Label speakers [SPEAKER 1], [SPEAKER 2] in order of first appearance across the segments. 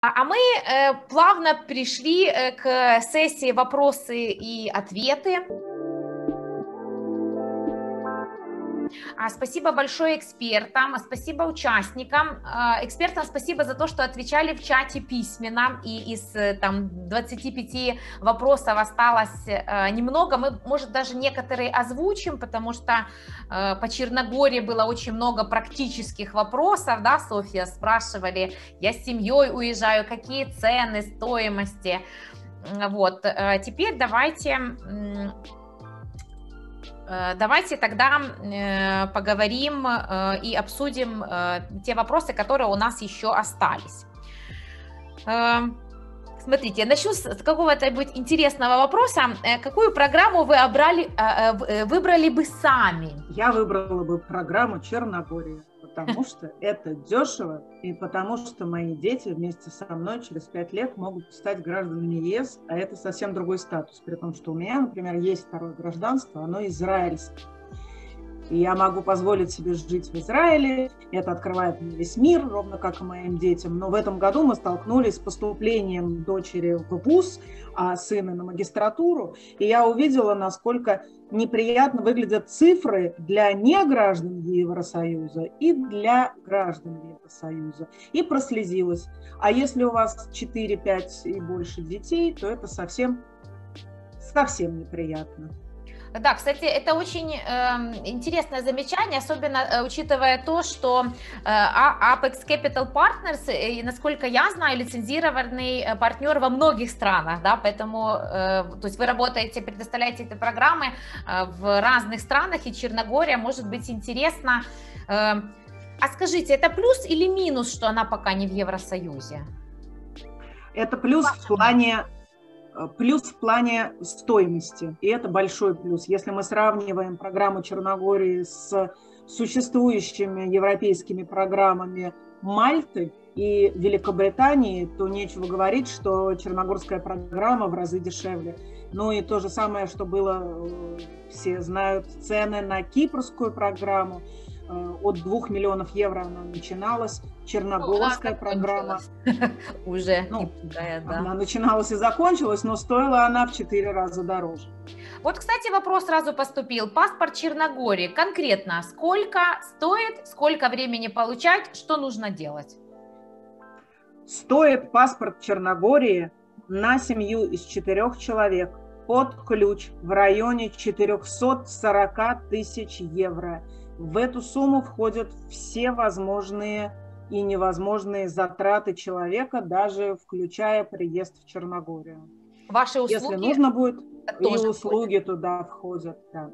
[SPEAKER 1] А мы плавно перешли к сессии «Вопросы и ответы». Спасибо большое экспертам, спасибо участникам. Экспертам спасибо за то, что отвечали в чате письменно, и из 25 вопросов осталось немного. Мы, может, даже некоторые озвучим, потому что по Черногории было очень много практических вопросов, да, Софья, спрашивали, я с семьей уезжаю, какие цены, стоимости. Вот, теперь давайте тогда поговорим и обсудим те вопросы, которые у нас еще остались. Смотрите, я начну с какого-то интересного вопроса. Какую программу вы выбрали бы сами?
[SPEAKER 2] Я выбрала бы программу Черногория, потому что это дешево, и потому что мои дети вместе со мной через 5 лет могут стать гражданами ЕС, а это совсем другой статус, при том, что у меня, например, есть второе гражданство, оно израильское. И я могу позволить себе жить в Израиле, это открывает мне весь мир, ровно как и моим детям. Но в этом году мы столкнулись с поступлением дочери в вуз, а сына на магистратуру, и я увидела, насколько неприятно выглядят цифры для неграждан Евросоюза и для граждан Евросоюза. И прослезилась. А если у вас 4, 5 и больше детей, то это совсем неприятно.
[SPEAKER 1] Да, кстати, это очень интересное замечание, особенно учитывая то, что Apex Capital Partners, насколько я знаю, лицензированный партнер во многих странах, да, поэтому, то есть вы работаете, предоставляете эти программы в разных странах, и Черногория может быть интересна. А скажите, это плюс или минус, что она пока не в Евросоюзе?
[SPEAKER 2] Это плюс в плане стоимости, и это большой плюс. Если мы сравниваем программу Черногории с существующими европейскими программами Мальты и Великобритании, то нечего говорить, что черногорская программа в разы дешевле. Ну и то же самое, что было, все знают цены на кипрскую программу. От 2 миллионов евро она начиналась. Черногорская программа
[SPEAKER 1] уже
[SPEAKER 2] она начиналась и закончилась, но стоила она в 4 раза дороже.
[SPEAKER 1] Вот, кстати, вопрос сразу поступил. Паспорт Черногории конкретно сколько стоит, сколько времени получать, что нужно делать?
[SPEAKER 2] Стоит паспорт Черногории на семью из 4 человек под ключ в районе 440 тысяч евро. В эту сумму входят все возможные и невозможные затраты человека, даже включая приезд в Черногорию.
[SPEAKER 1] Ваши услуги?
[SPEAKER 2] Если нужно будет, и услуги туда входят. Да.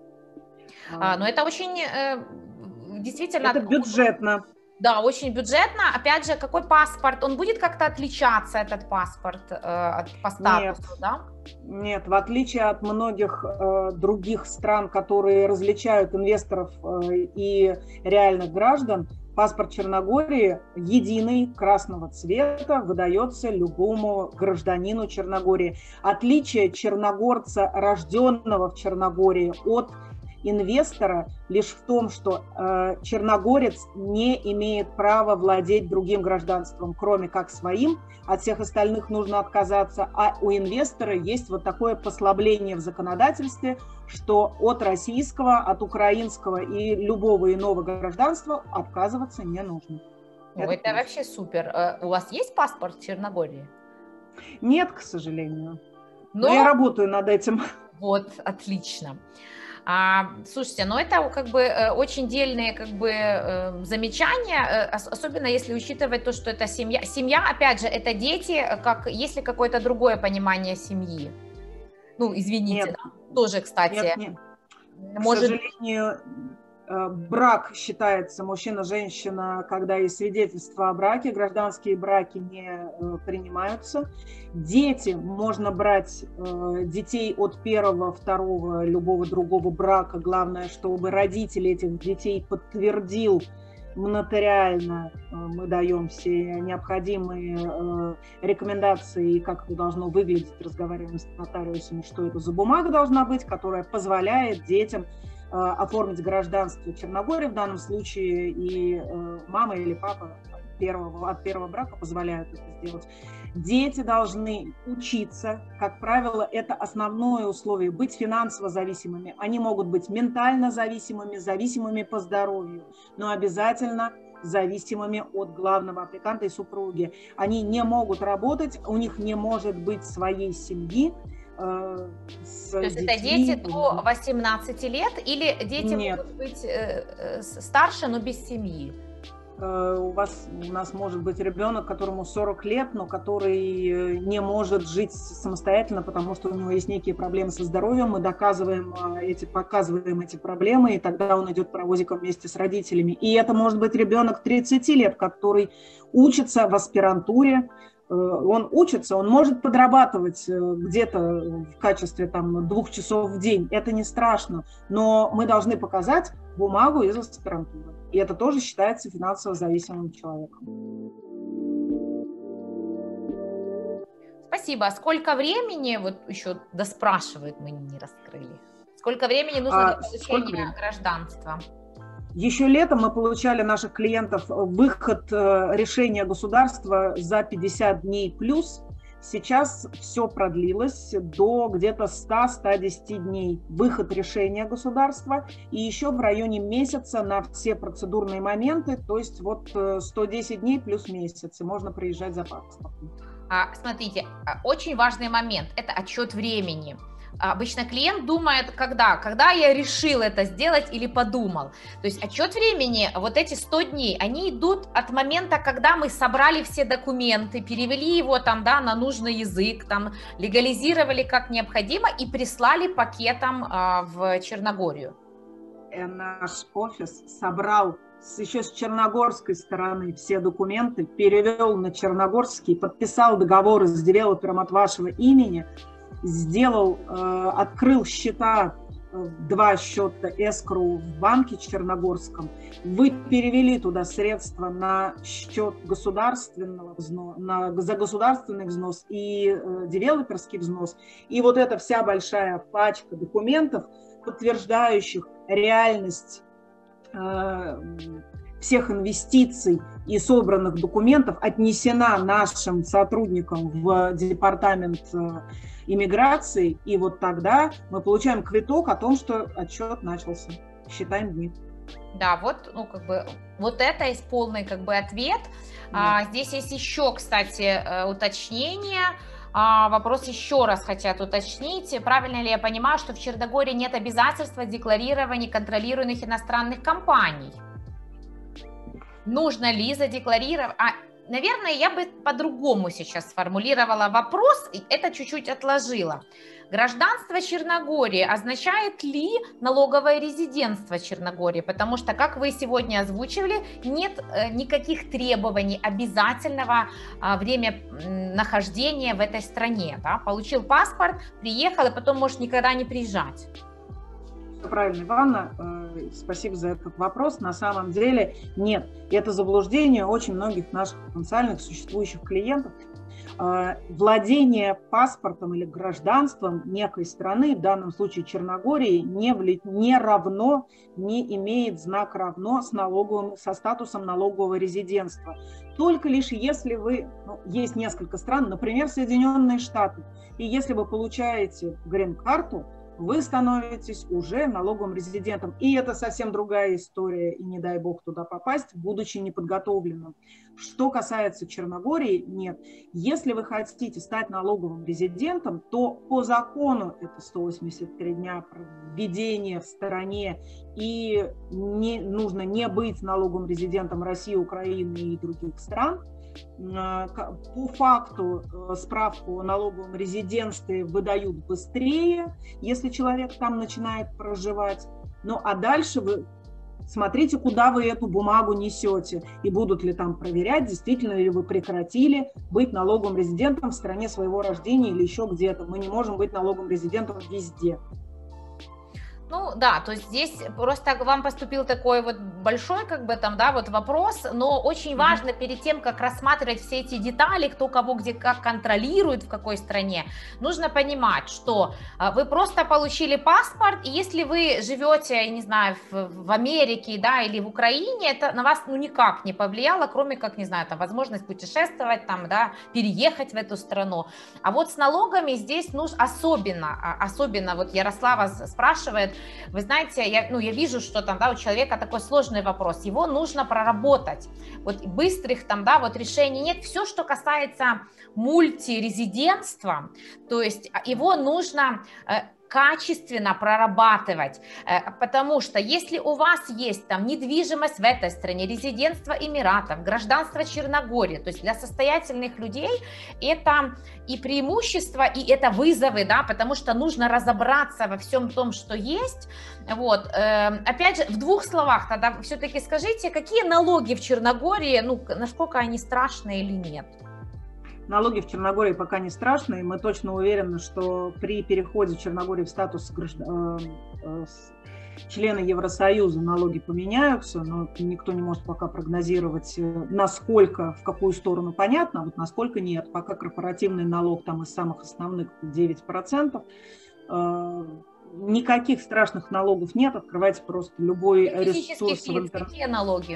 [SPEAKER 1] Но это очень действительно...
[SPEAKER 2] Это бюджетно.
[SPEAKER 1] Да, очень бюджетно. Опять же, какой паспорт? Он будет как-то отличаться, этот паспорт, по статусу, да?
[SPEAKER 2] Нет, в отличие от многих других стран, которые различают инвесторов и реальных граждан, паспорт Черногории единый, красного цвета, выдается любому гражданину Черногории. Отличие черногорца, рожденного в Черногории, от инвестора лишь в том, что черногорец не имеет права владеть другим гражданством, кроме как своим. От всех остальных нужно отказаться, а у инвестора есть вот такое послабление в законодательстве, что от российского, от украинского и любого иного гражданства отказываться не нужно.
[SPEAKER 1] Это вообще супер. У вас есть паспорт Черногории?
[SPEAKER 2] Нет, к сожалению. Но я работаю над этим.
[SPEAKER 1] Вот, отлично. Слушайте, ну это как бы очень дельные как бы замечания, особенно если учитывать то, что это семья. Семья, опять же, это дети, есть ли какое-то другое понимание семьи? Ну, извините,
[SPEAKER 2] нет.
[SPEAKER 1] Да, тоже, кстати.
[SPEAKER 2] Нет. К сожалению, брак считается мужчина-женщина, когда есть свидетельство о браке, гражданские браки не принимаются. Дети, можно брать детей от первого, второго, любого другого брака. Главное, чтобы родители этих детей подтвердил нотариально. Мы даем все необходимые рекомендации, как это должно выглядеть, разговариваем с нотариусами, что это за бумага должна быть, которая позволяет детям оформить гражданство Черногории в данном случае, и мама или папа от первого брака позволяют это сделать. Дети должны учиться, как правило, это основное условие, быть финансово зависимыми. Они могут быть ментально зависимыми, зависимыми по здоровью, но обязательно зависимыми от главного аппликанта и супруги. Они не могут работать, у них не может быть своей семьи.
[SPEAKER 1] То есть это дети до 18 лет или дети могут быть старше, но без семьи?
[SPEAKER 2] У нас может быть ребенок, которому 40 лет, но который не может жить самостоятельно, потому что у него есть некие проблемы со здоровьем. Мы показываем эти проблемы, и тогда он идет паровозиком вместе с родителями. И это может быть ребенок 30 лет, который учится в аспирантуре. Он учится, он может подрабатывать где-то в качестве 2 часов в день. Это не страшно, но мы должны показать бумагу из аспирантуры. И это тоже считается финансово зависимым человеком.
[SPEAKER 1] Спасибо. А сколько времени, вот еще доспрашивают, мы не раскрыли, сколько времени нужно для получения гражданства?
[SPEAKER 2] Еще летом мы получали наших клиентов выход решения государства за 50 дней плюс. Сейчас все продлилось до где-то 100-110 дней. Выход решения государства и еще в районе месяца на все процедурные моменты, то есть 110 дней плюс месяц, и можно приезжать за паспортом.
[SPEAKER 1] Смотрите, очень важный момент – это отчет времени. Обычно клиент думает, когда я решил это сделать или подумал. То есть отчет времени, вот эти 100 дней, они идут от момента, когда мы собрали все документы, перевели его на нужный язык, легализировали как необходимо и прислали пакетом в Черногорию.
[SPEAKER 2] Наш офис собрал еще с черногорской стороны все документы, перевел на черногорский, подписал договоры с девелопером от вашего имени, открыл счета, 2 счета эскроу в банке черногорском, вы перевели туда средства на счет государственного взноса, за государственный взнос и девелоперский взнос, и вот эта вся большая пачка документов, подтверждающих реальность всех инвестиций и собранных документов, отнесена нашим сотрудникам в департамент иммиграции, и вот тогда мы получаем квиток о том, что отчет начался. Считаем дни.
[SPEAKER 1] Да, вот это есть полный ответ. Да. Здесь есть еще, кстати, уточнение. Вопрос еще раз хотят уточнить. Правильно ли я понимаю, что в Черногории нет обязательства декларирования контролируемых иностранных компаний? Нужно ли задекларировать? Наверное, я бы по-другому сейчас сформулировала вопрос, и это чуть-чуть отложила. Гражданство Черногории означает ли налоговое резидентство Черногории? Потому что, как вы сегодня озвучивали, нет никаких требований обязательного время нахождения в этой стране. Да? Получил паспорт, приехал, и потом можешь никогда не приезжать.
[SPEAKER 2] Правильно, Иванна, спасибо за этот вопрос. На самом деле нет. Это заблуждение очень многих наших потенциальных существующих клиентов. Владение паспортом или гражданством некой страны, в данном случае Черногории, не имеет знак равно со статусом налогового резидентства. Только лишь если есть несколько стран, например, Соединенные Штаты, и если вы получаете грин-карту, вы становитесь уже налоговым резидентом. И это совсем другая история, и не дай бог туда попасть, будучи неподготовленным. Что касается Черногории, нет. Если вы хотите стать налоговым резидентом, то по закону это 183 дня введения в стране, и нужно не быть налоговым резидентом России, Украины и других стран. По факту справку о налоговом резидентстве выдают быстрее, если человек там начинает проживать. А дальше вы смотрите, куда вы эту бумагу несете, и будут ли там проверять, действительно ли вы прекратили быть налоговым резидентом в стране своего рождения или еще где-то. Мы не можем быть налоговым резидентом везде.
[SPEAKER 1] Ну да, то есть здесь просто к вам поступил такой вот большой как бы там, да, вот вопрос, но очень важно перед тем, как рассматривать все эти детали, кто кого где как контролирует, в какой стране, нужно понимать, что вы просто получили паспорт, и если вы живете, не знаю, в Америке, да, или в Украине, это на вас ну никак не повлияло, кроме как, не знаю, там возможность путешествовать, там, да, переехать в эту страну. А вот с налогами здесь нужно особенно вот Ярослава спрашивает. Вы знаете, я вижу, что там, да, у человека такой сложный вопрос, его нужно проработать, вот быстрых там, да, вот решений нет, все, что касается мультирезидентства, то есть его нужно качественно прорабатывать, потому что если у вас есть там недвижимость в этой стране, резидентство Эмиратов, гражданство Черногории, то есть для состоятельных людей это и преимущества, и это вызовы, да, потому что нужно разобраться во всем том, что есть. Вот. Опять же, в двух словах тогда все-таки скажите, какие налоги в Черногории, ну, насколько они страшные или нет?
[SPEAKER 2] Налоги в Черногории пока не страшные. Мы точно уверены, что при переходе Черногории в статус члена Евросоюза налоги поменяются, но никто не может пока прогнозировать, насколько, в какую сторону понятно, а вот насколько нет. Пока корпоративный налог там из самых основных 9%. Никаких страшных налогов нет. Открывайте просто любой ресурс в интернете.
[SPEAKER 1] Какие налоги?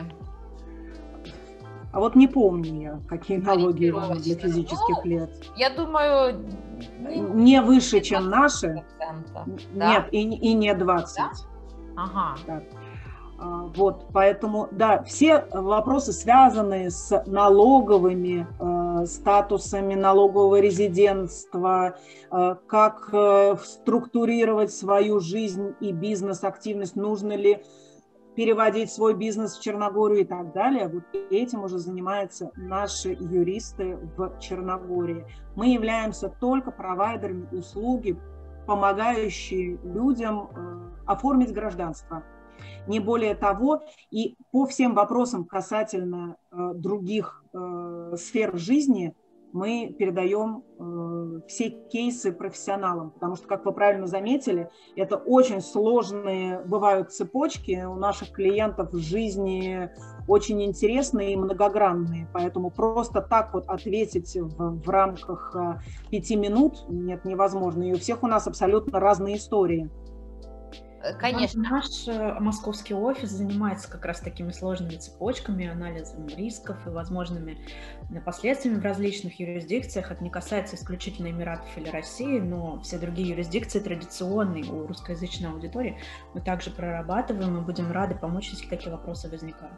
[SPEAKER 2] А вот не помню я, какие налоги для физических лиц.
[SPEAKER 1] Я думаю...
[SPEAKER 2] Не выше, чем наши.
[SPEAKER 1] Да?
[SPEAKER 2] Нет, и не 20.
[SPEAKER 1] Да? Ага.
[SPEAKER 2] Да. Вот, поэтому, да, все вопросы, связанные с налоговыми статусами, налогового резидентства, как структурировать свою жизнь и бизнес-активность, нужно ли переводить свой бизнес в Черногорию и так далее. Вот этим уже занимаются наши юристы в Черногории. Мы являемся только провайдерами услуги, помогающие людям оформить гражданство. Не более того, и по всем вопросам касательно других сфер жизни мы передаем все кейсы профессионалам, потому что, как вы правильно заметили, это очень сложные бывают цепочки, у наших клиентов в жизни очень интересные и многогранные, поэтому просто так вот ответить в рамках 5 минут нет, невозможно, и у всех у нас абсолютно разные истории.
[SPEAKER 1] Конечно.
[SPEAKER 3] Наш московский офис занимается как раз такими сложными цепочками, анализом рисков и возможными последствиями в различных юрисдикциях. Это не касается исключительно Эмиратов или России, но все другие юрисдикции традиционные у русскоязычной аудитории мы также прорабатываем и будем рады помочь, если такие вопросы возникают.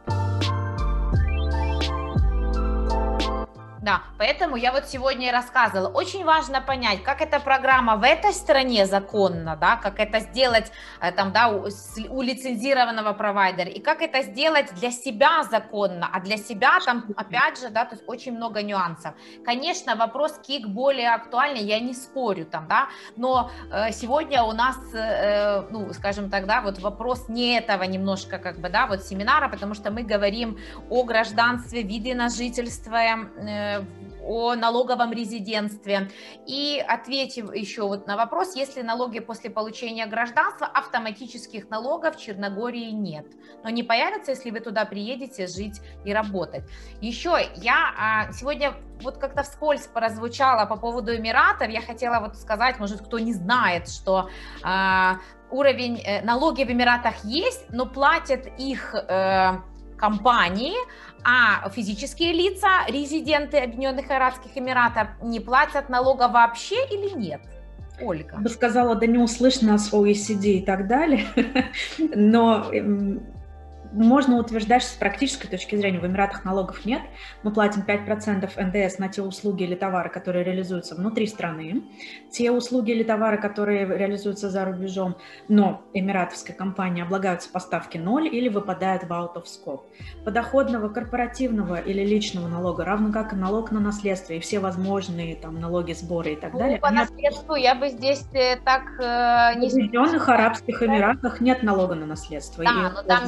[SPEAKER 1] Да, поэтому я вот сегодня и рассказывала. Очень важно понять, как эта программа в этой стране законна, да, как это сделать там, да, у лицензированного провайдера, и как это сделать для себя законно, а для себя там, опять же, да, то есть очень много нюансов. Конечно, вопрос КИК более актуальный, я не спорю там, да, но сегодня у нас, ну, скажем так, да, вот вопрос не этого немножко, как бы, да, вот семинара, потому что мы говорим о гражданстве, виде на жительство, о налоговом резидентстве. И ответим еще вот на вопрос, если налоги после получения гражданства, автоматических налогов в Черногории нет. Но не появятся, если вы туда приедете жить и работать. Еще я сегодня вот как-то вскользь прозвучала по поводу Эмиратов. Я хотела вот сказать, может, кто не знает, что уровень налоги в Эмиратах есть, но платят их компании, а физические лица, резиденты Объединенных Арабских Эмиратов, не платят налога вообще или нет? Ольга.
[SPEAKER 3] Я бы сказала, да не услышь нас OECD и так далее, но можно утверждать, что с практической точки зрения в Эмиратах налогов нет. Мы платим 5% НДС на те услуги или товары, которые реализуются внутри страны. Те услуги или товары, которые реализуются за рубежом, но эмиратовской компании облагаются по ставке 0 или выпадают в out of scope. Подоходного, корпоративного или личного налога, равно как и налог на наследство и все возможные там налоги, сборы и так далее.
[SPEAKER 1] По наследству я бы здесь так
[SPEAKER 3] не... В Объединенных Арабских Эмиратах нет налога на наследство.
[SPEAKER 1] Да, но там наследство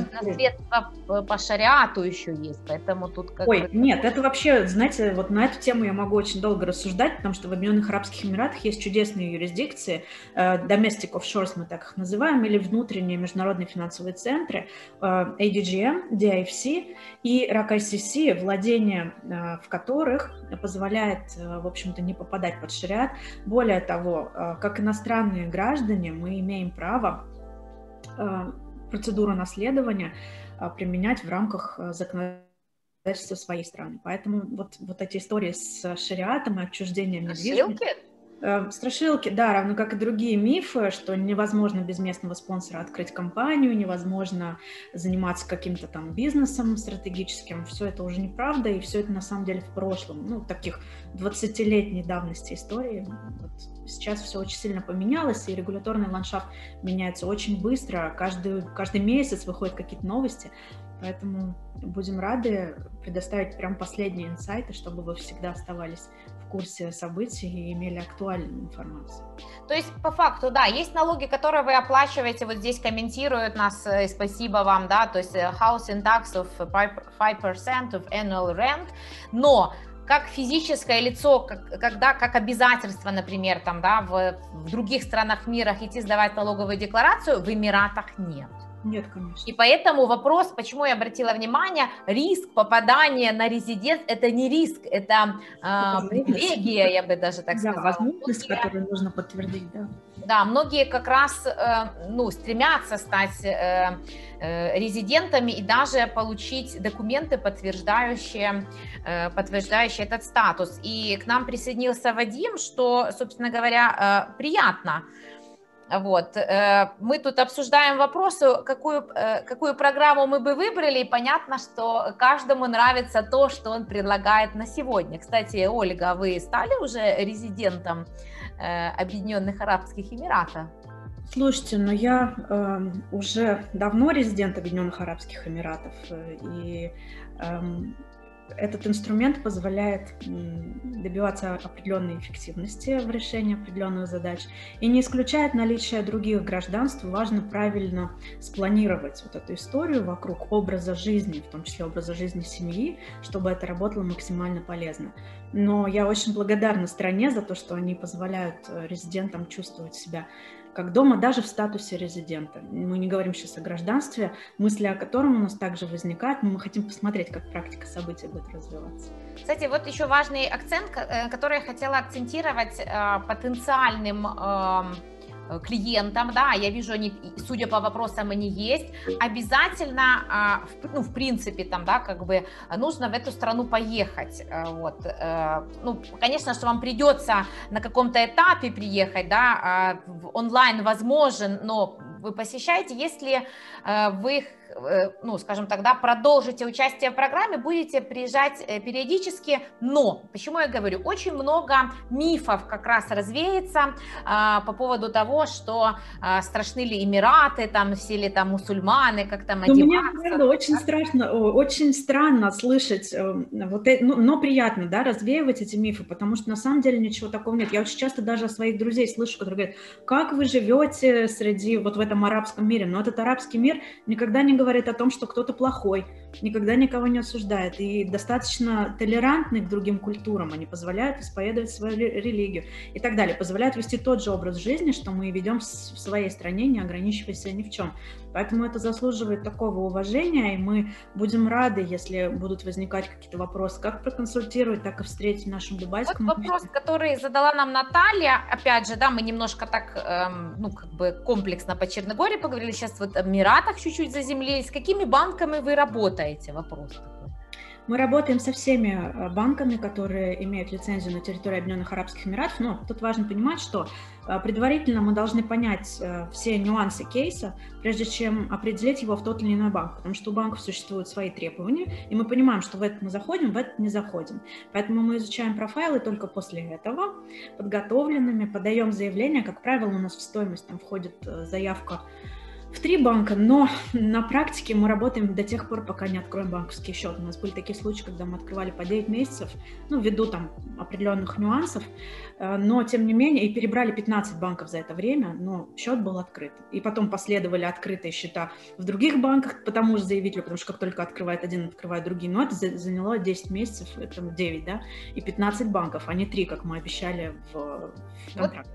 [SPEAKER 1] средства по шариату еще есть, поэтому тут как
[SPEAKER 3] Ой, нет, это вообще, знаете, вот на эту тему я могу очень долго рассуждать, потому что в Объединенных Арабских Эмиратах есть чудесные юрисдикции, domestic offshores мы так их называем, или внутренние международные финансовые центры, ADGM, DIFC и RAK-ICC, владение в которых позволяет, в общем-то, не попадать под шариат. Более того, как иностранные граждане, мы имеем право процедуру наследования применять в рамках законодательства своей страны. Поэтому вот эти истории с шариатом и отчуждением недвижимости... Страшилки, да, равно как и другие мифы, что невозможно без местного спонсора открыть компанию, невозможно заниматься каким-то там бизнесом стратегическим. Все это уже неправда, и все это на самом деле в прошлом. Ну, таких 20-летней давности истории. Вот сейчас все очень сильно поменялось, и регуляторный ландшафт меняется очень быстро. Каждый месяц выходят какие-то новости. Поэтому будем рады предоставить прям последние инсайты, чтобы вы всегда оставались в курсе событий и имели актуальную информацию.
[SPEAKER 1] То есть, по факту, да, есть налоги, которые вы оплачиваете, вот здесь комментируют нас, и спасибо вам, да, то есть housing tax of 5% of annual rent, но как физическое лицо, как обязательство, например, там, да, в других странах мира идти сдавать налоговую декларацию, в Эмиратах нет.
[SPEAKER 3] Нет, конечно.
[SPEAKER 1] И поэтому вопрос, почему я обратила внимание, риск попадания на резидент, это не риск, это привилегия, я бы даже так сказала.
[SPEAKER 3] Возможность, которую нужно подтвердить, да.
[SPEAKER 1] Да, многие как раз стремятся стать резидентами и даже получить документы, подтверждающие этот статус. И к нам присоединился Вадим, что, собственно говоря, приятно. Вот. Мы тут обсуждаем вопросы, какую программу мы бы выбрали, и понятно, что каждому нравится то, что он предлагает на сегодня. Кстати, Ольга, вы стали уже резидентом Объединенных Арабских Эмиратов?
[SPEAKER 3] Слушайте, но я уже давно резидент Объединенных Арабских Эмиратов, и этот инструмент позволяет добиваться определенной эффективности в решении определенных задач и не исключает наличие других гражданств. Важно правильно спланировать вот эту историю вокруг образа жизни, в том числе образа жизни семьи, чтобы это работало максимально полезно. Но я очень благодарна стране за то, что они позволяют резидентам чувствовать себя как дома, даже в статусе резидента. Мы не говорим сейчас о гражданстве, мысли о котором у нас также возникают, но мы хотим посмотреть, как практика событий будет развиваться.
[SPEAKER 1] Кстати, вот еще важный акцент, который я хотела акцентировать потенциальным клиентам, да, я вижу, они, судя по вопросам, они есть, обязательно, в принципе, там, да, как бы нужно в эту страну поехать, вот, ну, конечно, что вам придется на каком-то этапе приехать, да, онлайн возможен, но вы посещаете, если вы, ну, скажем так, да, продолжите участие в программе, будете приезжать периодически, но, почему я говорю, очень много мифов как раз развеется по поводу того, что страшны ли Эмираты, там, все ли там мусульманы, как там одеваться.
[SPEAKER 3] Мне, правда, очень страшно, очень странно слышать, вот, но приятно, да, развеивать эти мифы, потому что на самом деле ничего такого нет. Я очень часто даже своих друзей слышу, которые говорят, как вы живете среди, вот в этом арабском мире, но этот арабский мир никогда не говорит о том, что кто-то плохой, никогда никого не осуждает и достаточно толерантны к другим культурам, они позволяют исповедовать свою религию и так далее, позволяют вести тот же образ жизни, что мы ведем в своей стране, не ограничиваясь ни в чем. Поэтому это заслуживает такого уважения, и мы будем рады, если будут возникать какие-то вопросы, как проконсультировать, так и встретить в нашем дубайском.
[SPEAKER 1] Вот вопрос, который задала нам Наталья, опять же, да, мы немножко так, ну, как бы комплексно по Черногории поговорили, сейчас вот в Эмиратах чуть-чуть заземлились. С какими банками вы работаете? Вопрос такой.
[SPEAKER 3] Мы работаем со всеми банками, которые имеют лицензию на территории Объединенных Арабских Эмиратов, но тут важно понимать, что предварительно мы должны понять все нюансы кейса, прежде чем определить его в тот или иной банк, потому что у банков существуют свои требования, и мы понимаем, что в этот мы заходим, в этот не заходим. Поэтому мы изучаем профайлы только после этого, подготовленными, подаем заявление, как правило, у нас в стоимость там входит заявка В 3 банка, но на практике мы работаем до тех пор, пока не откроем банковский счет. У нас были такие случаи, когда мы открывали по 9 месяцев, ну, ввиду там определенных нюансов, но тем не менее, и перебрали 15 банков за это время, но счет был открыт. И потом последовали открытые счета в других банках по тому же заявителю, потому что как только открывает один, открывает другие. Но это заняло 10 месяцев, это 9, да, и 15 банков, а не 3, как мы обещали в контракте.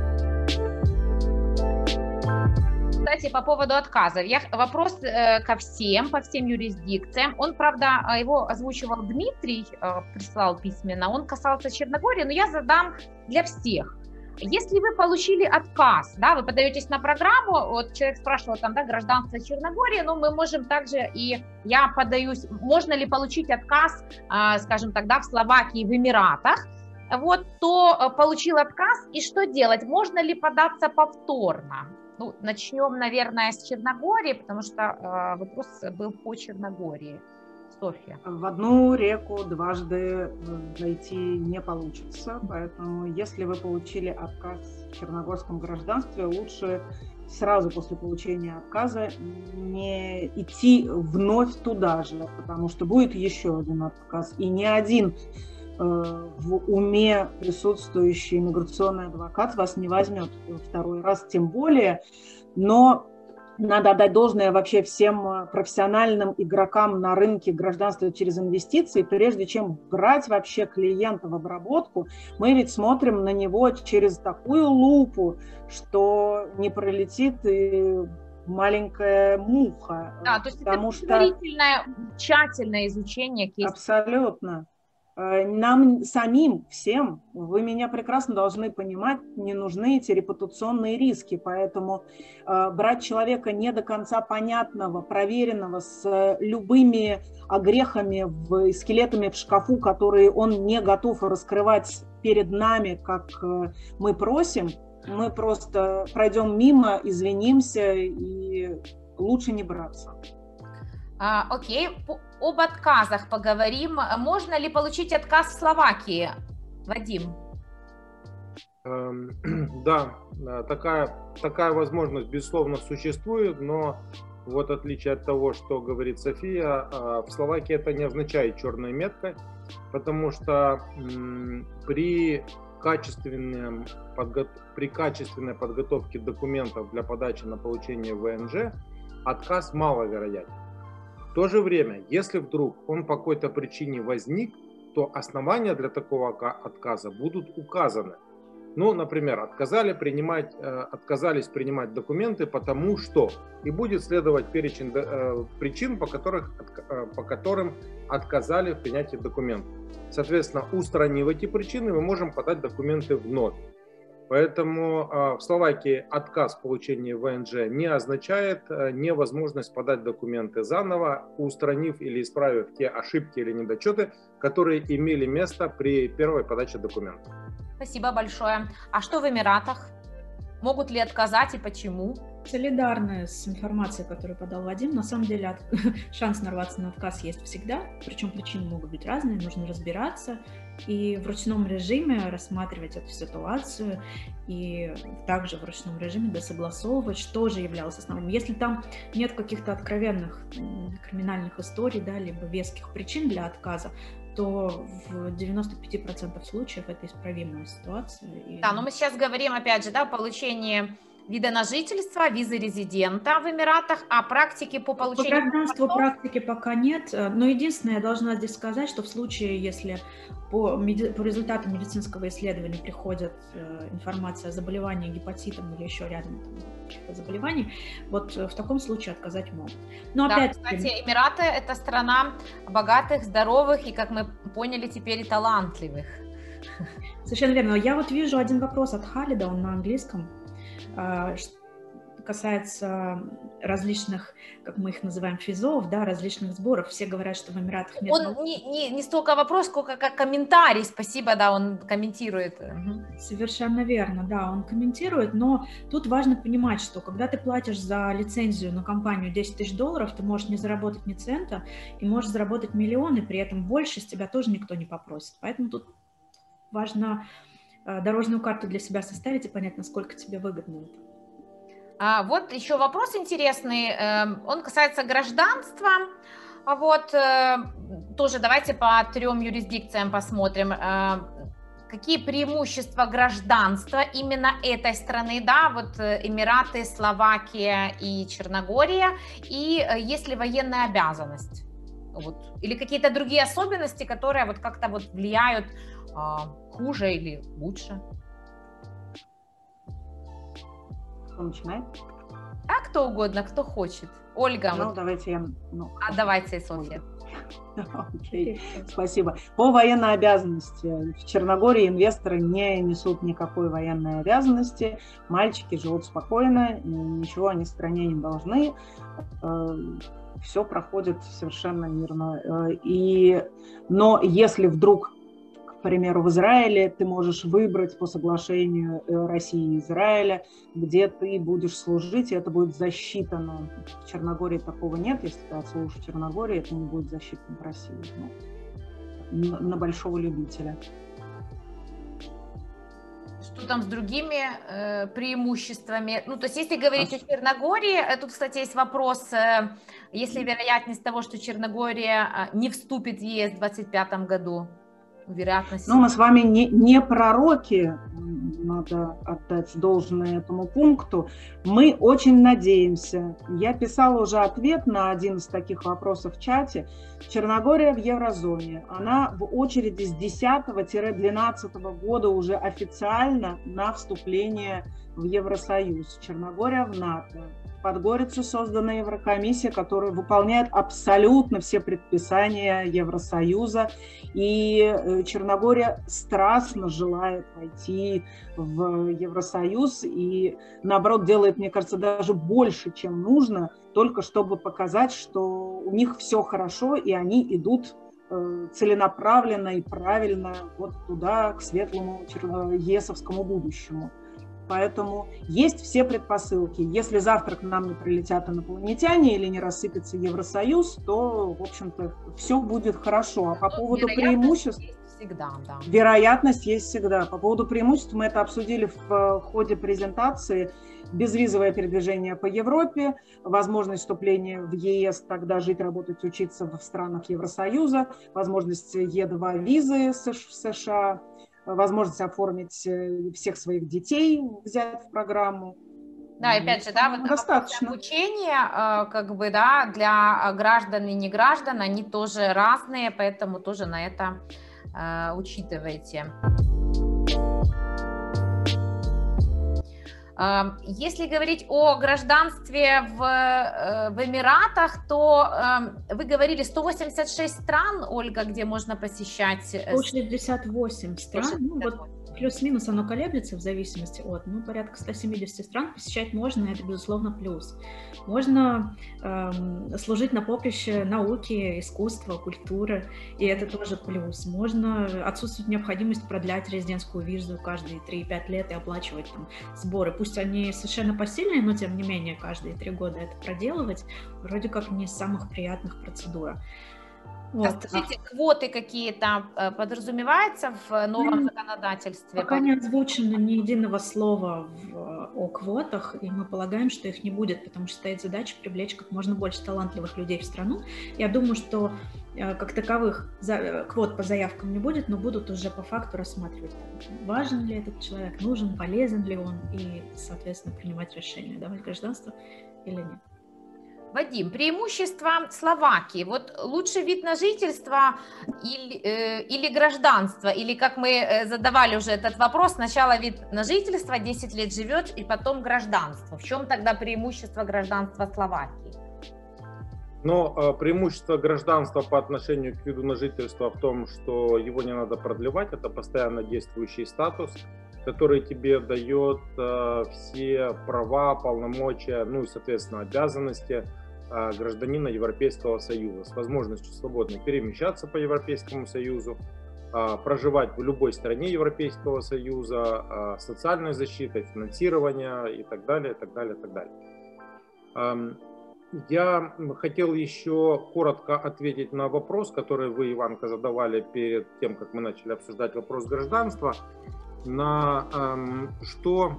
[SPEAKER 1] Кстати, по поводу отказов. Вопрос ко всем, по всем юрисдикциям. Он, правда, его озвучивал Дмитрий, прислал письменно. Он касался Черногории, но я задам для всех. Если вы получили отказ, да, вы подаетесь на программу, вот человек спрашивал там, да, гражданство Черногории, но мы можем также, и я подаюсь, можно ли получить отказ, скажем так, да, в Словакии, в Эмиратах, вот, то получил отказ, и что делать? Можно ли податься повторно? Ну, начнем, наверное, с Черногории, потому что вопрос был по Черногории. Софья.
[SPEAKER 2] В одну реку дважды зайти не получится, поэтому если вы получили отказ в черногорском гражданстве, лучше сразу после получения отказа не идти вновь туда же, потому что будет еще один отказ, и ни один в уме присутствующий иммиграционный адвокат вас не возьмет второй раз, тем более, но надо отдать должное вообще всем профессиональным игрокам на рынке гражданства через инвестиции. Прежде чем брать вообще клиента в обработку, мы ведь смотрим на него через такую лупу, что не пролетит и маленькая муха.
[SPEAKER 1] Да, то есть это предварительное, тщательное изучение кейса.
[SPEAKER 2] Абсолютно. Нам самим, всем, вы меня прекрасно должны понимать, не нужны эти репутационные риски, поэтому брать человека не до конца понятного, проверенного, с любыми огрехами, скелетами в шкафу, которые он не готов раскрывать перед нами, как мы просим, мы просто пройдем мимо, извинимся и лучше не браться.
[SPEAKER 1] Окей, об отказах поговорим. Можно ли получить отказ в Словакии? Вадим?
[SPEAKER 4] Да, такая возможность, безусловно, существует, но вот отличие от того, что говорит София, в Словакии это не означает черной меткой, потому что при качественной подготовке документов для подачи на получение ВНЖ отказ маловероятен. В то же время, если вдруг он по какой-то причине возник, то основания для такого отказа будут указаны. Ну, например, отказались принимать документы потому что, и будет следовать перечень причин, по которым отказали в принятии документов. Соответственно, устранив эти причины, мы можем подать документы вновь. Поэтому в Словакии отказ в получении ВНЖ не означает невозможность подать документы заново, устранив или исправив те ошибки или недочеты, которые имели место при первой подаче документов.
[SPEAKER 1] Спасибо большое. А что в Эмиратах? Могут ли отказать и почему?
[SPEAKER 3] Солидарны с информацией, которую подал Вадим. На самом деле шанс нарваться на отказ есть всегда, причем причины могут быть разные, нужно разбираться и в ручном режиме рассматривать эту ситуацию, и также в ручном режиме досогласовывать, что же являлось основным. Если там нет каких-то откровенных криминальных историй, да, либо веских причин для отказа, то в 95% случаев это исправимая ситуация.
[SPEAKER 1] Да, но мы сейчас говорим, опять же, да, о получении вида на жительство, визы резидента в Эмиратах, а практики по получению...
[SPEAKER 3] По гражданству практики пока нет, но единственное, я должна здесь сказать, что в случае, если по результату медицинского исследования приходит информация о заболевании гепатитом или еще рядом заболеваний, вот в таком случае отказать могут. Но
[SPEAKER 1] да,
[SPEAKER 3] опять...
[SPEAKER 1] кстати, Эмираты – это страна богатых, здоровых и, как мы поняли, теперь и талантливых.
[SPEAKER 3] Совершенно верно. Я вот вижу один вопрос от Халида, он на английском, касается различных, как мы их называем, физов, да, различных сборов. Все говорят, что в Эмиратах нет...
[SPEAKER 1] Он не столько вопрос, сколько как комментарий. Спасибо, да, он комментирует.
[SPEAKER 3] Совершенно верно, да, он комментирует, но тут важно понимать, что когда ты платишь за лицензию на компанию $10 000, ты можешь не заработать ни цента и можешь заработать миллионы, при этом больше с тебя тоже никто не попросит. Поэтому тут важно дорожную карту для себя составить и понять, насколько тебе выгодно это.
[SPEAKER 1] Вот еще вопрос интересный, он касается гражданства. Вот тоже давайте по 3 юрисдикциям посмотрим. Какие преимущества гражданства именно этой страны, да, вот Эмираты, Словакия и Черногория, и есть ли военная обязанность, вот, или какие-то другие особенности, которые вот как-то вот влияют хуже или лучше?
[SPEAKER 2] Кто начинает?
[SPEAKER 1] А кто угодно, кто хочет. Ольга.
[SPEAKER 2] Ну,
[SPEAKER 1] вот.
[SPEAKER 2] давайте я...
[SPEAKER 1] давайте, Софья.
[SPEAKER 2] Окей, спасибо. По военной обязанности. В Черногории инвесторы не несут никакой военной обязанности. Мальчики живут спокойно, ничего они стране не должны. Все проходит совершенно мирно. Но если вдруг, к примеру, в Израиле ты можешь выбрать по соглашению России и Израиля, где ты будешь служить, и это будет засчитано. В Черногории такого нет. Если ты отслужишь в Черногории, это не будет засчитано в России. На большого любителя.
[SPEAKER 1] Что там с другими преимуществами? Ну, то есть, если говорить о Черногории, тут, кстати, есть вопрос, есть ли вероятность того, что Черногория не вступит в ЕС в 2025 году? Вероятность.
[SPEAKER 2] Ну, мы с вами не пророки, надо отдать должное этому пункту. Мы очень надеемся. Я писала уже ответ на один из таких вопросов в чате. Черногория в еврозоне. Она в очереди с 10-12 года уже официально на вступление в Евросоюз. Черногория в НАТО. В Подгорице создана Еврокомиссия, которая выполняет абсолютно все предписания Евросоюза. И Черногория страстно желает войти в Евросоюз и, наоборот, делает, мне кажется, даже больше, чем нужно, только чтобы показать, что у них все хорошо, и они идут целенаправленно и правильно вот туда, к светлому ЕСовскому будущему. Поэтому есть все предпосылки. Если завтра к нам не прилетят инопланетяне или не рассыпется Евросоюз, то, в общем-то, все будет хорошо. А по поводу преимуществ...
[SPEAKER 1] Всегда, да.
[SPEAKER 2] Вероятность есть всегда. По поводу преимуществ мы это обсудили в ходе презентации. Безвизовое передвижение по Европе, возможность вступления в ЕС, тогда жить, работать, учиться в странах Евросоюза, возможность Е2 визы в США, возможность оформить всех своих детей, взять в программу.
[SPEAKER 1] Да, и опять же, да, вот
[SPEAKER 2] достаточно.
[SPEAKER 1] Обучение, как бы, да, для граждан и неграждан, они тоже разные, поэтому тоже на это учитывайте. Если говорить о гражданстве в Эмиратах, то вы говорили 186 стран, Ольга, где можно посещать.
[SPEAKER 3] 168 стран, ну, вот плюс-минус оно колеблется в зависимости от, ну, порядка 170 стран посещать можно, это, безусловно, плюс. Можно служить на поприще науки, искусства, культуры, и это тоже плюс. Можно отсутствует необходимость продлять резидентскую визу каждые 3-5 лет и оплачивать там сборы. Пусть они совершенно посильные, но тем не менее каждые 3 года это проделывать вроде как не из самых приятных процедур.
[SPEAKER 1] Вот. Скажите, квоты какие-то подразумеваются в новом законодательстве?
[SPEAKER 3] Пока не озвучено ни единого слова о квотах, и мы полагаем, что их не будет, потому что стоит задача привлечь как можно больше талантливых людей в страну. Я думаю, что как таковых квот по заявкам не будет, но будут уже по факту рассматривать, важен ли этот человек, нужен, полезен ли он, и, соответственно, принимать решение, давать гражданство или нет.
[SPEAKER 1] Вадим, преимущество Словакии. Вот лучший вид на жительство или гражданство? Или, как мы задавали уже этот вопрос, сначала вид на жительство, 10 лет живешь, и потом гражданство. В чем тогда преимущество гражданства Словакии?
[SPEAKER 4] Но преимущество гражданства по отношению к виду на жительство в том, что его не надо продлевать. Это постоянно действующий статус, который тебе дает все права, полномочия, ну и, соответственно, обязанности гражданина Европейского Союза с возможностью свободно перемещаться по Европейскому Союзу, проживать в любой стране Европейского Союза, социальной защитой, финансирования и так далее, и так далее, и так далее. Я хотел еще коротко ответить на вопрос, который вы, Иванка, задавали перед тем, как мы начали обсуждать вопрос гражданства, на что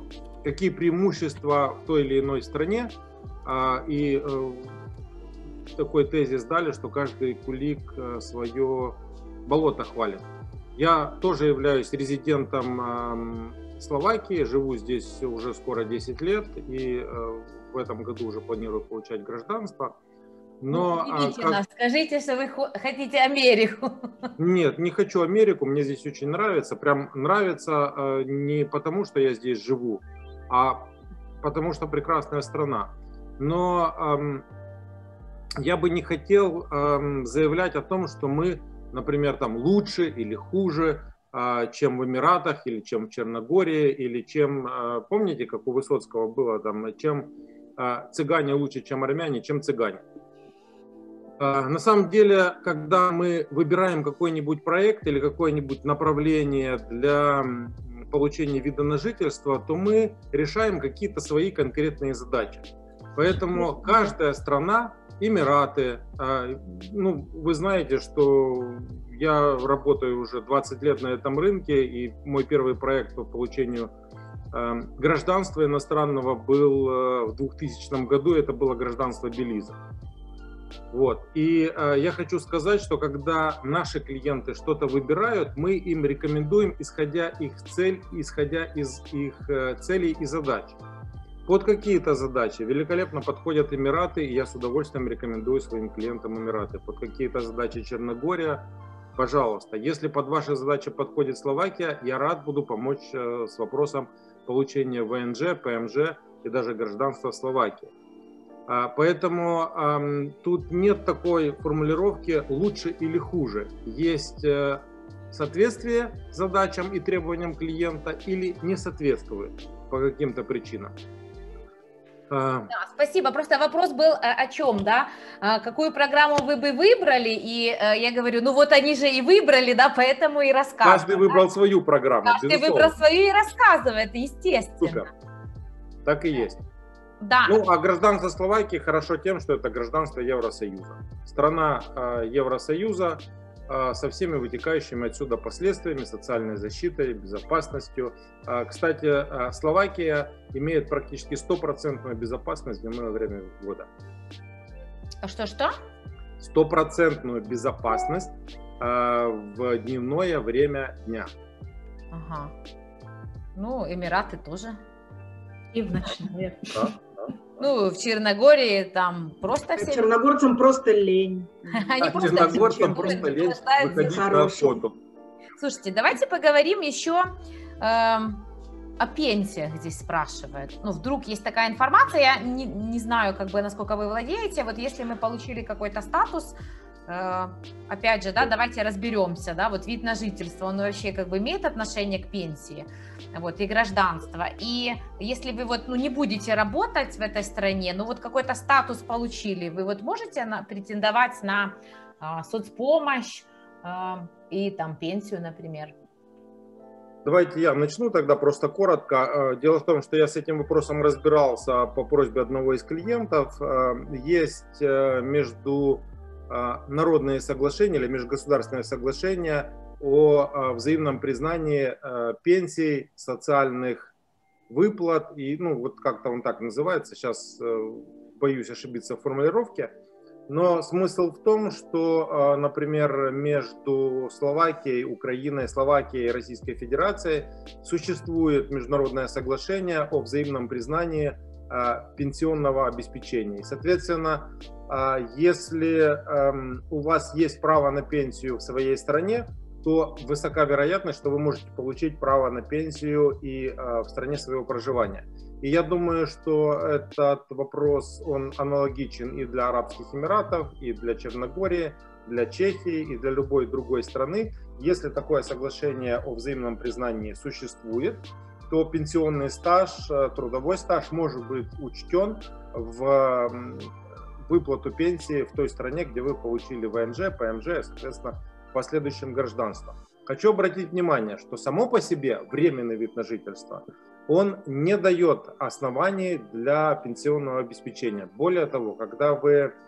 [SPEAKER 4] какие преимущества в той или иной стране, и такой тезис дали, что каждый кулик свое болото хвалит. Я тоже являюсь резидентом Словакии, живу здесь уже скоро 10 лет, и в этом году уже планирую получать гражданство. Но,
[SPEAKER 1] нас, скажите, что вы хотите Америку.
[SPEAKER 4] Нет, не хочу Америку, мне здесь очень нравится. Прям нравится не потому, что я здесь живу, а потому что прекрасная страна. Но я бы не хотел заявлять о том, что мы, например, там лучше или хуже, чем в Эмиратах, или чем в Черногории, или чем, помните, как у Высоцкого было, там, чем цыгане лучше, чем армяне, чем цыгане. На самом деле, когда мы выбираем какой-нибудь проект или какое-нибудь направление для получения вида на жительство, то мы решаем какие-то свои конкретные задачи. Поэтому каждая страна, Эмираты, ну, вы знаете, что я работаю уже 20 лет на этом рынке, и мой первый проект по получению гражданства иностранного был в 2000 году, это было гражданство Белиза. Вот. И я хочу сказать, что когда наши клиенты что-то выбирают, мы им рекомендуем, исходя из их целей и задач. Под какие-то задачи великолепно подходят Эмираты, и я с удовольствием рекомендую своим клиентам Эмираты. Под какие-то задачи Черногория, пожалуйста. Если под ваши задачи подходит Словакия, я рад буду помочь с вопросом получения ВНЖ, ПМЖ и даже гражданства Словакии. Поэтому тут нет такой формулировки «лучше или хуже». Есть соответствие задачам и требованиям клиента или не соответствует по каким-то причинам.
[SPEAKER 1] Да, спасибо. Просто вопрос был о чем, да? Какую программу вы бы выбрали? И я говорю, ну вот они же и выбрали, да, поэтому и рассказывают.
[SPEAKER 4] Каждый выбрал свою программу.
[SPEAKER 1] Каждый выбрал свою и рассказывает, естественно.
[SPEAKER 4] Супер. Так и есть.
[SPEAKER 1] Да.
[SPEAKER 4] Ну, а гражданство Словакии хорошо тем, что это гражданство Евросоюза. Страна Евросоюза со всеми вытекающими отсюда последствиями, социальной защитой, безопасностью. Кстати, Словакия имеет практически 100% безопасность в дневное время года.
[SPEAKER 1] Что?
[SPEAKER 4] 100% безопасность в дневное время дня.
[SPEAKER 1] Ага. Ну, Эмираты тоже.
[SPEAKER 3] И в ночное.
[SPEAKER 4] Да.
[SPEAKER 1] Ну, в Черногории там просто все...
[SPEAKER 2] Черногорцам просто лень.
[SPEAKER 4] Черногорцам просто лень выходить на охоту.
[SPEAKER 1] Слушайте, давайте поговорим еще о пенсиях, здесь спрашивают. Ну, вдруг есть такая информация, я не знаю, как бы, насколько вы владеете. Вот если мы получили какой-то статус, опять же, да, давайте разберемся, да, вот вид на жительство, он вообще как бы имеет отношение к пенсии, вот, и гражданство. И если вы вот, ну, не будете работать в этой стране, ну, вот какой-то статус получили, вы вот можете претендовать на соцпомощь и там пенсию, например?
[SPEAKER 4] Давайте я начну тогда просто коротко. Дело в том, что я с этим вопросом разбирался по просьбе одного из клиентов. Есть международные соглашения или межгосударственные соглашения о взаимном признании пенсий, социальных выплат. И, ну, вот как-то он так называется. Сейчас боюсь ошибиться в формулировке. Но смысл в том, что, например, между Словакией, Украиной, Словакией и Российской Федерацией существует международное соглашение о взаимном признании пенсионного обеспечения. И, соответственно, если у вас есть право на пенсию в своей стране, то высока вероятность, что вы можете получить право на пенсию и в стране своего проживания. И я думаю, что этот вопрос, он аналогичен и для Арабских Эмиратов, и для Черногории, для Чехии, и для любой другой страны. Если такое соглашение о взаимном признании существует, то пенсионный стаж, трудовой стаж может быть учтен в выплату пенсии в той стране, где вы получили ВНЖ, ПМЖ, соответственно, в последующем гражданство. Хочу обратить внимание, что само по себе временный вид на жительство, он не дает оснований для пенсионного обеспечения. Более того, когда вы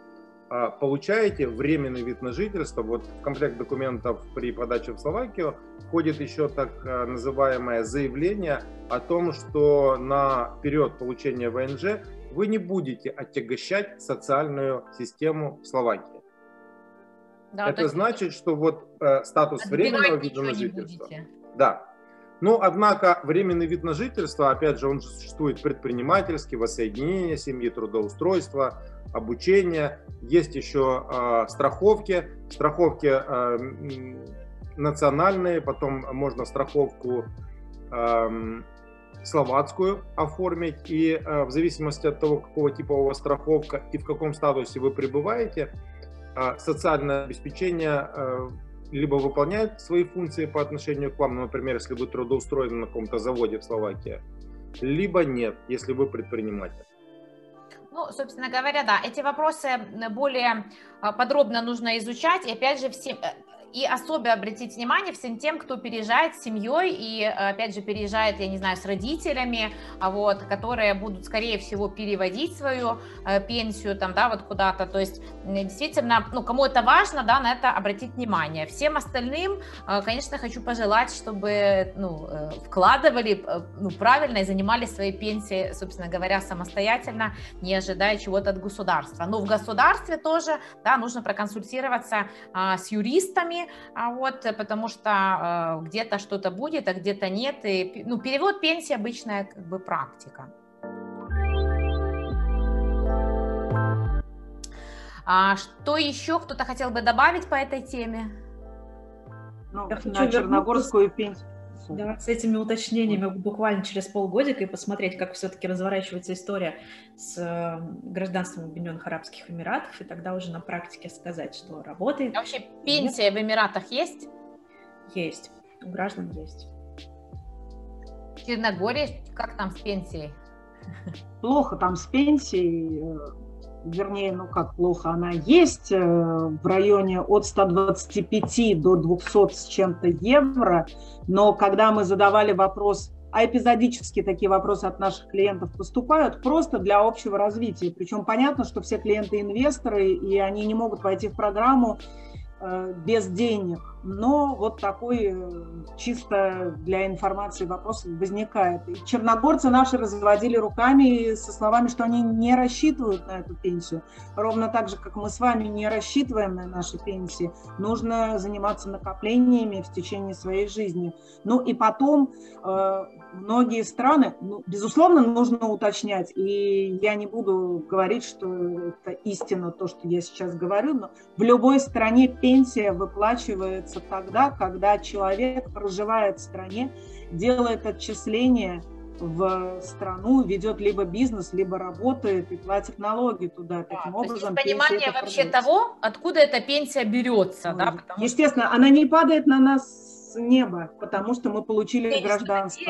[SPEAKER 4] получаете временный вид на жительство. Вот в комплект документов при подаче в Словакию входит еще так называемое заявление о том, что на период получения ВНЖ вы не будете отягощать социальную систему Словакии.
[SPEAKER 1] Да,
[SPEAKER 4] это значит, что вот статус временного вида на жительство. Да. Но, однако, временный вид на жительство, опять же, он существует предпринимательский, воссоединение семьи, трудоустройство, обучение. Есть еще страховки национальные, потом можно страховку словацкую оформить. И в зависимости от того, какого типа у вас страховка и в каком статусе вы пребываете, социальное обеспечение либо выполняет свои функции по отношению к вам, например, если вы трудоустроены на каком-то заводе в Словакии, либо нет, если вы предприниматель.
[SPEAKER 1] Ну, собственно говоря, да, эти вопросы более подробно нужно изучать, и опять же, и особо обратить внимание всем тем, кто переезжает с семьей и, опять же, переезжает, я не знаю, с родителями, вот, которые будут, скорее всего, переводить свою пенсию там, да, вот куда-то, то есть, действительно, ну, кому это важно, да, на это обратить внимание. Всем остальным, конечно, хочу пожелать, чтобы, ну, вкладывали, ну, правильно и занимались своей пенсией, собственно говоря, самостоятельно, не ожидая чего-то от государства. Но в государстве тоже, да, нужно проконсультироваться с юристами, вот, потому что где-то что-то будет, а где-то нет. И, ну, перевод пенсии обычная как бы практика. Что еще кто-то хотел бы добавить по этой теме?
[SPEAKER 2] Ну, на черногорскую пенсию.
[SPEAKER 3] Да, с этими уточнениями буквально через полгодика и посмотреть, как все-таки разворачивается история с гражданством Объединенных Арабских Эмиратов, и тогда уже на практике сказать, что работает.
[SPEAKER 1] А вообще пенсия в Эмиратах есть?
[SPEAKER 3] Есть, у граждан есть.
[SPEAKER 1] В Черногории как там с пенсией?
[SPEAKER 2] Плохо там с пенсией. Вернее, ну как плохо, она есть в районе от 125 до 200 с чем-то евро, но когда мы задавали вопрос, а эпизодически такие вопросы от наших клиентов поступают, просто для общего развития, причем понятно, что все клиенты инвесторы, и они не могут войти в программу без денег, но вот такой чисто для информации вопрос возникает. И черногорцы наши разводили руками со словами, что они не рассчитывают на эту пенсию. Ровно так же, как мы с вами не рассчитываем на наши пенсии, нужно заниматься накоплениями в течение своей жизни. Ну и потом многие страны, ну, безусловно, нужно уточнять, и я не буду говорить, что это истина, то, что я сейчас говорю, но в любой стране пенсия выплачивается тогда, когда человек проживает в стране, делает отчисления в страну, ведет либо бизнес, либо работает и платит налоги туда. Таким образом,
[SPEAKER 1] есть понимание вообще того, откуда эта пенсия берется.
[SPEAKER 2] Ну,
[SPEAKER 1] да,
[SPEAKER 2] естественно, она не падает на нас с неба, потому что мы получили гражданство.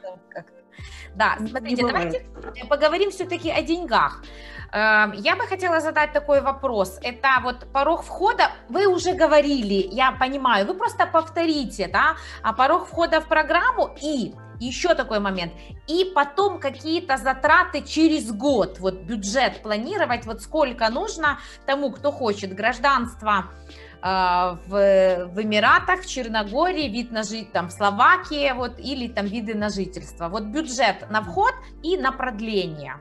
[SPEAKER 1] Да, смотрите, давайте поговорим все-таки о деньгах. Я бы хотела задать такой вопрос. Это вот порог входа, вы уже говорили, я понимаю, вы просто повторите, да, порог входа в программу и еще такой момент, и потом какие-то затраты через год, вот бюджет планировать, вот сколько нужно тому, кто хочет гражданство в Эмиратах, в Черногории, вид на жительство, там, в Словакии, вот, или там виды на жительство. Вот бюджет на вход и на продление.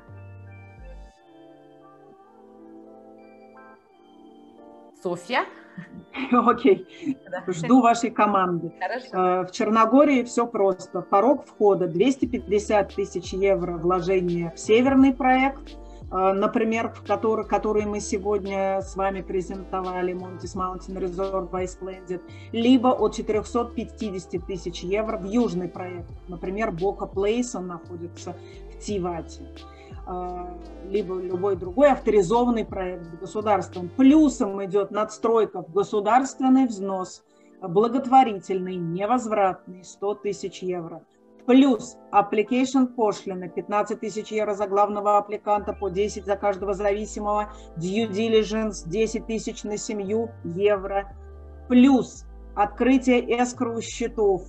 [SPEAKER 1] Софья?
[SPEAKER 2] Окей, жду вашей команды.
[SPEAKER 1] Хорошо.
[SPEAKER 2] В Черногории все просто. Порог входа 250 тысяч евро вложения в северный проект, например, который мы сегодня с вами презентовали, Montes Mountain Resort by Splendid, либо от 450 тысяч евро в южный проект, например, Boca Place, он находится в Тивате, либо любой другой авторизованный проект с государством. Плюсом идет надстройка в государственный взнос, благотворительный, невозвратный, 100 тысяч евро. Плюс application пошлины 15 тысяч евро за главного аппликанта, по 10 за каждого зависимого, due diligence 10 тысяч на семью евро. Плюс открытие escrow счетов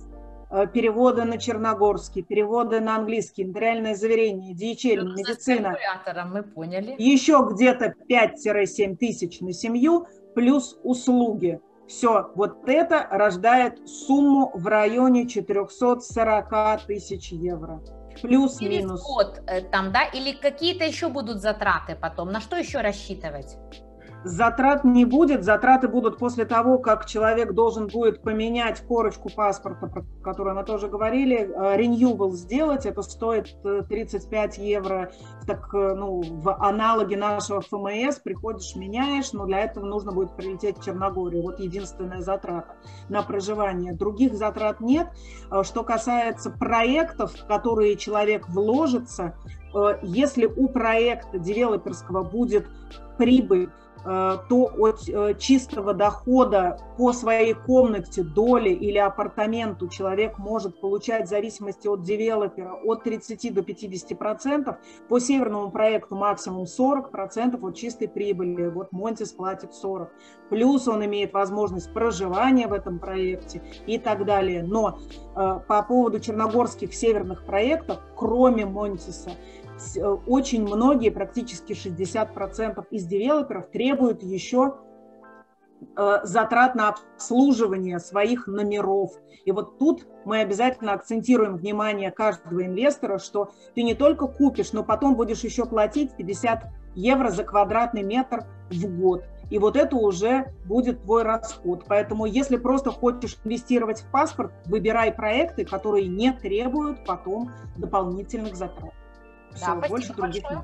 [SPEAKER 2] переводы на черногорский, переводы на английский, нотариальное заверение, DHL, медицина.
[SPEAKER 1] Мы поняли.
[SPEAKER 2] Еще где-то 5-7 тысяч на семью, плюс услуги. Все, вот это рождает сумму в районе 440 тысяч евро. Плюс-минус.
[SPEAKER 1] Год там, да? Или какие-то еще будут затраты потом? На что еще рассчитывать?
[SPEAKER 2] Затрат не будет, затраты будут после того, как человек должен будет поменять корочку паспорта, про которую мы тоже говорили, renewal сделать, это стоит 35 евро, так, ну, в аналоге нашего ФМС приходишь, меняешь, но для этого нужно будет прилететь в Черногорию, вот единственная затрата на проживание, других затрат нет. Что касается проектов, в которые человек вложится, если у проекта девелоперского будет прибыль, то от чистого дохода по своей комнате, доле или апартаменту человек может получать в зависимости от девелопера от 30 до 50%. По северному проекту максимум 40% от чистой прибыли. Вот Монтис платит 40%. Плюс он имеет возможность проживания в этом проекте и так далее. Но по поводу черногорских северных проектов, кроме Монтиса, очень многие, практически 60% из девелоперов требуют еще затрат на обслуживание своих номеров. И вот тут мы обязательно акцентируем внимание каждого инвестора, что ты не только купишь, но потом будешь еще платить 50 евро за квадратный метр в год. И вот это уже будет твой расход. Поэтому если просто хочешь инвестировать в паспорт, выбирай проекты, которые не требуют потом дополнительных затрат.
[SPEAKER 1] Да,
[SPEAKER 2] все, больше других нет.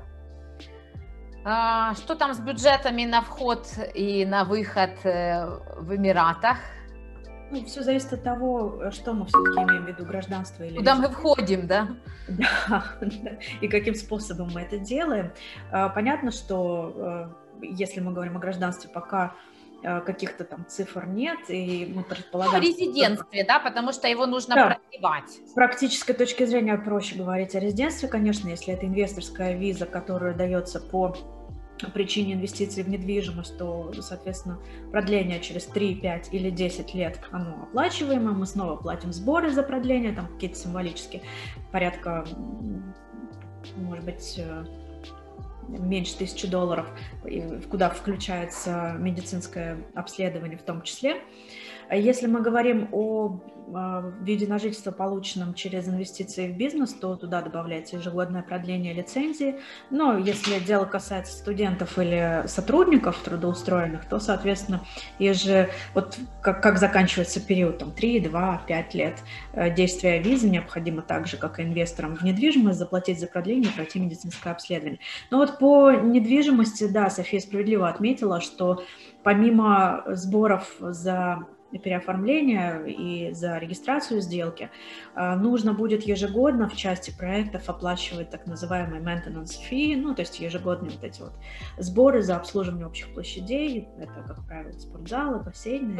[SPEAKER 1] Что там с бюджетами на вход и на выход в Эмиратах?
[SPEAKER 3] Ну, все зависит от того, что мы все-таки имеем в виду, гражданство или...
[SPEAKER 1] Куда мы входим, да?
[SPEAKER 3] Да, и каким способом мы это делаем. Понятно, что если мы говорим о гражданстве, пока каких-то там цифр нет, и мы предполагаем...
[SPEAKER 1] В резидентстве, да, потому что его нужно продлевать.
[SPEAKER 3] С практической точки зрения проще говорить о резидентстве, конечно, если это инвесторская виза, которая дается по причине инвестиций в недвижимость, то, соответственно, продление через 3, 5 или 10 лет, оно оплачиваемо, мы снова платим сборы за продление, там какие-то символические, порядка, может быть, меньше $1000, куда включается медицинское обследование в том числе. Если мы говорим о виде на жительство, полученном через инвестиции в бизнес, то туда добавляется ежегодное продление лицензии. Но если дело касается студентов или сотрудников трудоустроенных, то, соответственно, вот как заканчивается период, там, 3, 2, 5 лет действия визы, необходимо так же, как и инвесторам в недвижимость, заплатить за продление и пройти медицинское обследование. Но вот по недвижимости, да, София справедливо отметила, что помимо сборов за переоформление и за регистрацию сделки, нужно будет ежегодно в части проектов оплачивать так называемый maintenance fee, ну, то есть ежегодные вот эти вот сборы за обслуживание общих площадей, это, как правило, спортзалы, бассейны.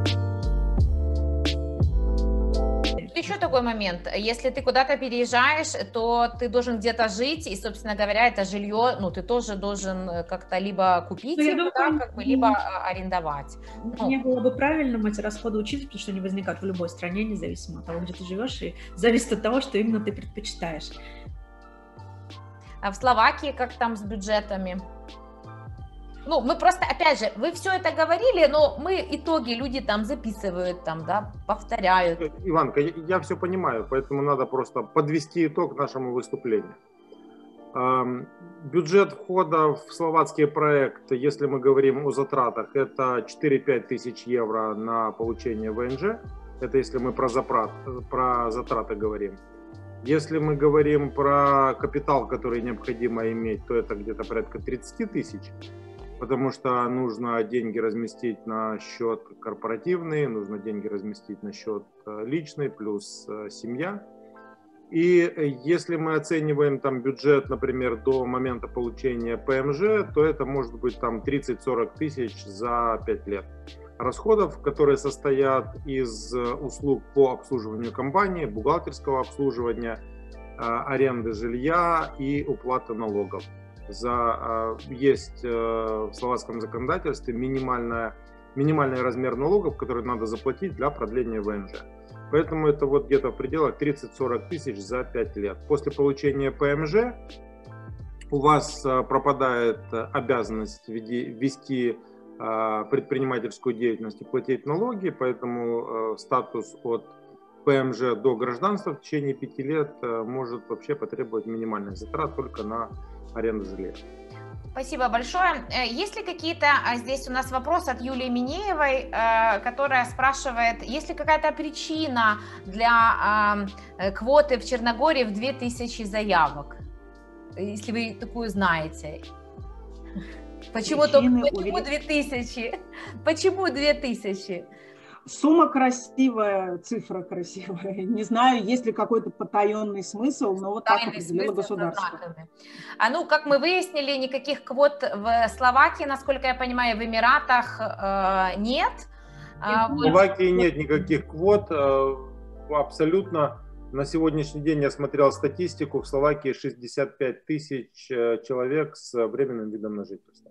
[SPEAKER 1] Еще такой момент, если ты куда-то переезжаешь, то ты должен где-то жить, и, собственно говоря, это жилье, ну, ты тоже должен как-то либо купить его, да, как бы, либо арендовать.
[SPEAKER 3] Не было бы правильным эти расходы учитывать, потому что они возникают в любой стране, независимо от того, где ты живешь, и зависит от того, что именно ты предпочитаешь.
[SPEAKER 1] А в Словакии как там с бюджетами? Ну, мы просто, опять же, вы все это говорили, но мы итоги, люди там записывают, там, да, повторяют.
[SPEAKER 4] Иванка, я все понимаю, поэтому надо просто подвести итог нашему выступлению. Бюджет входа в словацкий проект, если мы говорим о затратах, это 4-5 тысяч евро на получение ВНЖ. Это если мы про затраты говорим. Если мы говорим про капитал, который необходимо иметь, то это где-то порядка 30 тысяч. Потому что нужно деньги разместить на счет корпоративный, нужно деньги разместить на счет личный, плюс семья. И если мы оцениваем там бюджет, например, до момента получения ПМЖ, то это может быть там 30-40 тысяч за 5 лет. Расходов, которые состоят из услуг по обслуживанию компании, бухгалтерского обслуживания, аренды жилья и уплаты налогов. Есть в словацком законодательстве минимальный размер налогов, который надо заплатить для продления ВНЖ. Поэтому это вот где-то в пределах 30-40 тысяч за 5 лет. После получения ПМЖ у вас пропадает обязанность вести предпринимательскую деятельность и платить налоги, поэтому статус от ПМЖ до гражданства в течение 5 лет может вообще потребовать минимальных затрат только на аренду жилья.
[SPEAKER 1] Спасибо большое. Есть ли какие-то, здесь у нас вопрос от Юлии Минеевой, которая спрашивает, есть ли какая-то причина для квоты в Черногории в 2000 заявок? Если вы такую знаете. Почему 2000? Почему 2000?
[SPEAKER 2] Сумма красивая, цифра красивая. Не знаю, есть ли какой-то потаенный смысл, но вот так определило государство.
[SPEAKER 1] Ну, как мы выяснили, никаких квот в Словакии, насколько я понимаю, в Эмиратах нет.
[SPEAKER 4] В Словакии нет никаких квот. Абсолютно. На сегодняшний день я смотрел статистику. В Словакии 65 тысяч человек с временным видом на жительство.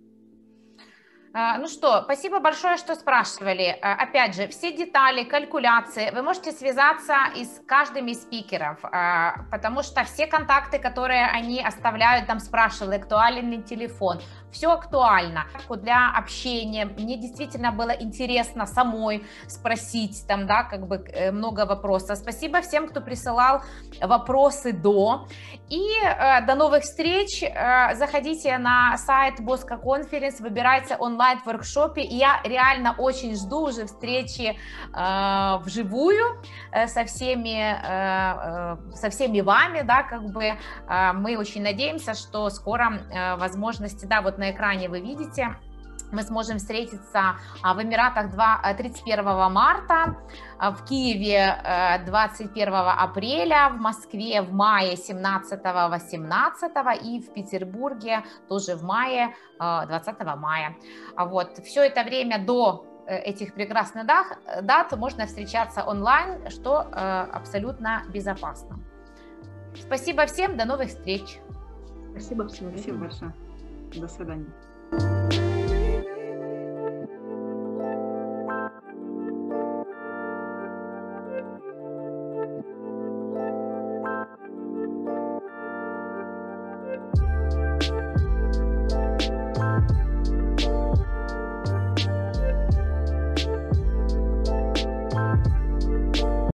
[SPEAKER 1] Ну что, спасибо большое, что спрашивали. Опять же, все детали, калькуляции вы можете связаться с каждым из спикеров, потому что все контакты, которые они оставляют, там спрашивали, актуален ли телефон, все актуально для общения. Мне действительно было интересно самой спросить, там, да, как бы много вопросов. Спасибо всем, кто присылал вопросы до. И до новых встреч. Заходите на сайт Bosco Conference, выбирайте онлайн в воркшопе. И я реально очень жду уже встречи вживую со всеми вами, да, как бы мы очень надеемся, что скоро возможности, да, вот на экране вы видите, мы сможем встретиться в Эмиратах 31 марта, в Киеве 21 апреля, в Москве в мае 17-18 и в Петербурге тоже в мае 20 мая. Вот. Все это время до этих прекрасных дат можно встречаться онлайн, что абсолютно безопасно. Спасибо всем, до новых встреч.
[SPEAKER 2] Спасибо большое. До свидания.